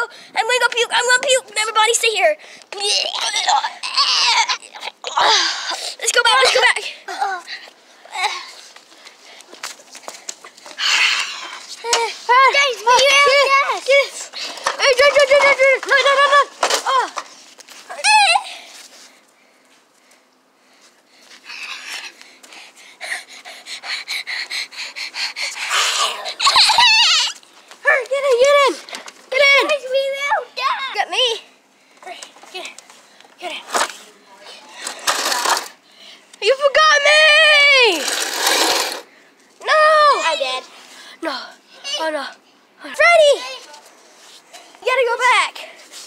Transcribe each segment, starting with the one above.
I'm gonna go puke. I'm gonna puke. Everybody stay here. Let's go back. Let's go back. Guys, we have gas. Get it. Hey, no. Oh. Hurry, get in. Guys, we have gas. Got me. Get in. You forgot me. No. I did. No. Oh no. Freddy! You gotta go back.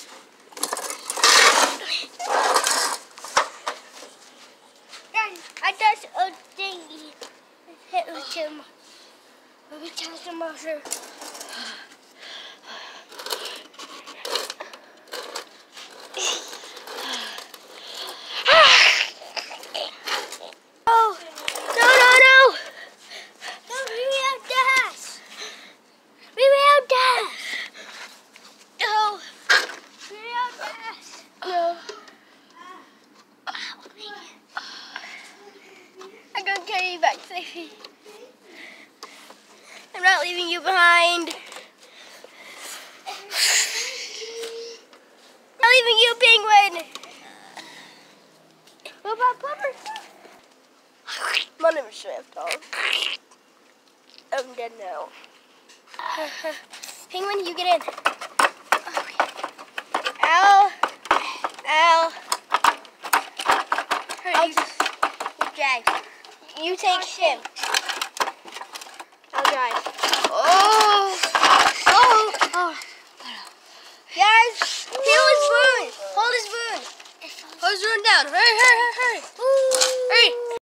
Guys, I touched a thingy. Hit with him. We touched the monster. Oh, no. We have gas. We have gas. No. We have gas. No. I'm gonna carry you back safely. I'm not leaving you behind. Not leaving you, Penguin. What about Pepper? My name is Swift. I'm dead now. Penguin, you get in. Ow. I'll just drive. You take him. I'll drive. Oh. Guys, feel his wound. Hold his wound. Hold his wound down. Hey.